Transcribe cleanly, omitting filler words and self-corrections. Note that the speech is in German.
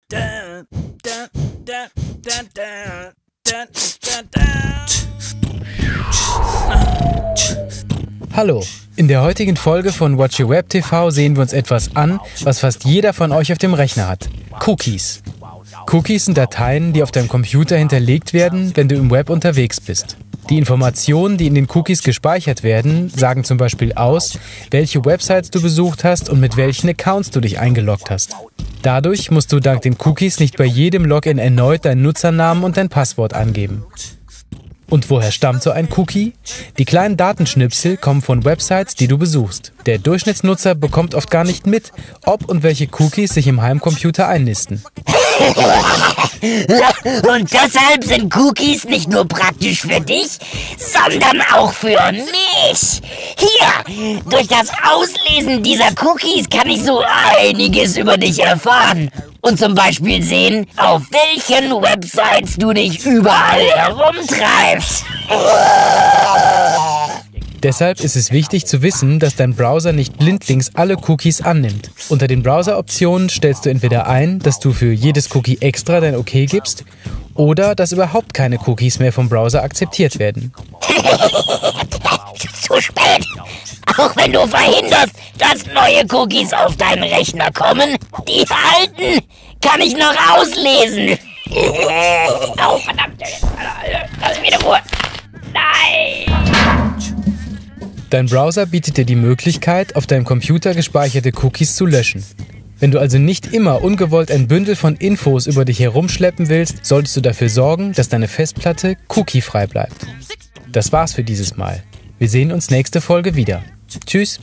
Hallo, in der heutigen Folge von Watch Your Web TV sehen wir uns etwas an, was fast jeder von euch auf dem Rechner hat. Cookies. Cookies sind Dateien, die auf deinem Computer hinterlegt werden, wenn du im Web unterwegs bist. Die Informationen, die in den Cookies gespeichert werden, sagen zum Beispiel aus, welche Websites du besucht hast und mit welchen Accounts du dich eingeloggt hast. Dadurch musst du dank den Cookies nicht bei jedem Login erneut deinen Nutzernamen und dein Passwort angeben. Und woher stammt so ein Cookie? Die kleinen Datenschnipsel kommen von Websites, die du besuchst. Der Durchschnittsnutzer bekommt oft gar nicht mit, ob und welche Cookies sich im Heimcomputer einnisten. Und deshalb sind Cookies nicht nur praktisch für dich, sondern auch für mich. Hier, durch das Auslesen dieser Cookies kann ich so einiges über dich erfahren. Und zum Beispiel sehen, auf welchen Websites du dich überall herumtreibst. Deshalb ist es wichtig zu wissen, dass dein Browser nicht blindlings alle Cookies annimmt. Unter den Browser-Optionen stellst du entweder ein, dass du für jedes Cookie extra dein OK gibst, oder dass überhaupt keine Cookies mehr vom Browser akzeptiert werden. Zu spät! Auch wenn du verhinderst, dass neue Cookies auf deinen Rechner kommen, die alten kann ich noch auslesen. Oh, verdammt! Lass mich in Ruhe! Nein! Dein Browser bietet dir die Möglichkeit, auf deinem Computer gespeicherte Cookies zu löschen. Wenn du also nicht immer ungewollt ein Bündel von Infos über dich herumschleppen willst, solltest du dafür sorgen, dass deine Festplatte cookiefrei bleibt. Das war's für dieses Mal. Wir sehen uns nächste Folge wieder. Tschüss!